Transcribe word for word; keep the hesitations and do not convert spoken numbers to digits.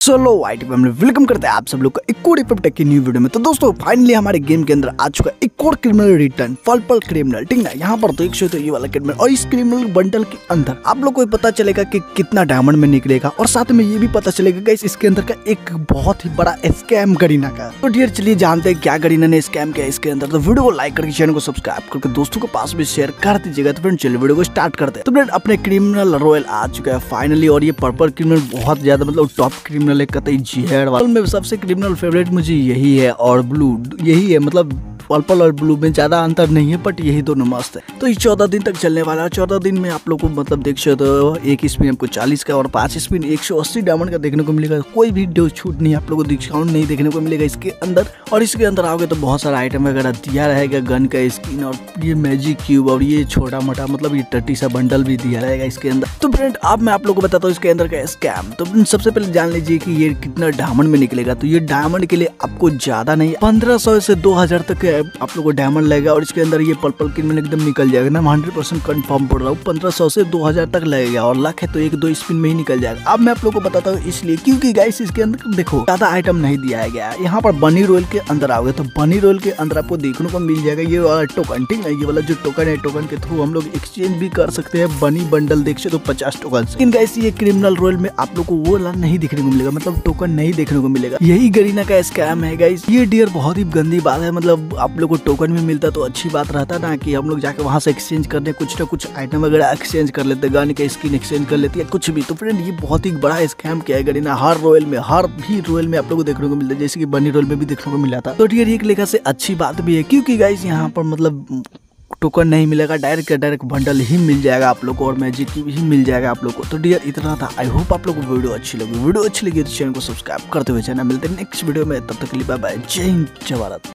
चलो white family welcome करते हैं आप सब लोग का एक और टेक की न्यू वीडियो में। तो दोस्तों फाइनली हमारे गेम के अंदर आ चुका है एक और क्रिमिनल रिटर्न पर्पल क्रिमिनल, ठीक ना। यहाँ पर देख सकते हो ये वाला क्रिमिनल, और इस क्रिमिनल बंडल के अंदर आप लोग को पता चलेगा कि कितना डायमंड में निकलेगा, और साथ में ये भी पता चलेगा गाइस इसके अंदर का एक बहुत ही बड़ा स्कैम गरीना का। तो डियर चलिए जानते हैं क्या गरीना ने स्कैम किया इसके अंदर। तो वीडियो को लाइक करके चैनल को सब्सक्राइब करके दोस्तों के पास भी शेयर कर दीजिएगा। तो फ्रेंड चलिए वीडियो को स्टार्ट करते हैं। तो फ्रेंड अपने क्रिमिनल रॉयल आ चुका है फाइनली, और ये पर्पल क्रिमिनल बहुत ज्यादा मतलब टॉप क्रिमिनल है, कतई जी में सबसे क्रिमिनल फेवरेट मुझे यही है, और ब्लू यही है। मतलब पर्पल और ब्लू में ज्यादा अंतर नहीं है, बट यही दोनों मस्त है। तो ये चौदह दिन तक चलने वाला है। चौदह दिन में आप लोग को मतलब देख सकते हो एक स्पिन आपको चालीस का और पांच स्पिन एक सौ अस्सी डायमंड का देखने को मिलेगा। कोई भी छूट नहीं, आप लोग को डिस्काउंट नहीं देखने को मिलेगा इसके अंदर। और इसके अंदर आओगे तो बहुत सारा आइटम वगैरह दिया रहेगा, गन का स्किन और ये मैजिक क्यूब और ये छोटा मोटा मतलब ये टट्टी सा बंडल भी दिया रहेगा इसके अंदर। तो फ्रेंड अब मैं आप लोग को बताता हूँ इसके अंदर का स्कैम। तो सबसे पहले जान लीजिए कि ये कितना डायमंड में निकलेगा। तो ये डायमंड के लिए आपको ज्यादा नहीं, पंद्रह सौ से दो हजार तक आप लोग को डायमंड लगेगा, और इसके अंदर ये पर्पल क्रिमिनल एकदम निकल जाएगा ना। हंड्रेड परसेंट कंफर्म बोल रहा हूँ, पंद्रह सौ से दो हजार तक लगेगा, और लक है तो एक दो स्पिन में ही निकल जाएगा। अब मैं आप लोग को बताता हूँ इसलिए क्योंकि गाइस इसके अंदर देखो ज्यादा आइटम नहीं दिया गया है। यहाँ पर बनी रोयल के अंदर आओगे तो बनी रोयल के अंदर आपको देखने को मिल जाएगा ये वाला टोकन, ठीक है। ये वाला जो टोकन है, टोकन के थ्रू हम लोग एक्सचेंज भी कर सकते हैं बनी बंडल देख सकते हो पचास टोकन। लेकिन गाइस ये क्रिमिनल रोयल में आप लोग को वो वाला नहीं देखने को मिलेगा, मतलब टोकन नहीं देखने को मिलेगा। यही गरीना का स्कैम है गाइस। ये डियर बहुत ही गंदी बात है। मतलब आप लोग को टोकन में मिलता तो अच्छी बात रहता ना कि हम लोग जाके वहां से एक्सचेंज करने कुछ ना कुछ आइटम वगैरह एक्सचेंज कर लेते, गन के स्किन एक्सचेंज कर लेते या कुछ भी। तो फ्रेंड ये बहुत ही बड़ा स्कैम किया है गरीना। हर रॉयल में हर भी रॉयल में आप लोग को देखने को मिलता है, जैसे कि बनी रॉयल में भी देखने को मिला था। तो डियर एक लेखा से अच्छी बात भी है, क्योंकि गाइस यहाँ पर मतलब टोकन नहीं मिलेगा, डायरेक्ट का डायरेक्ट बंडल ही मिल जाएगा आप लोग को, और मैजिक की भी मिल जाएगा आप लोग को। तो डियर इतना था। आई होप आप लोग को वीडियो अच्छी लगी। वीडियो अच्छी लगी तो चैनल को सब्सक्राइब करते हुए चैनल मिलते हैं नेक्स्ट वीडियो में। तब तक के लिए बाय बाय, जय हिंद जय भारत।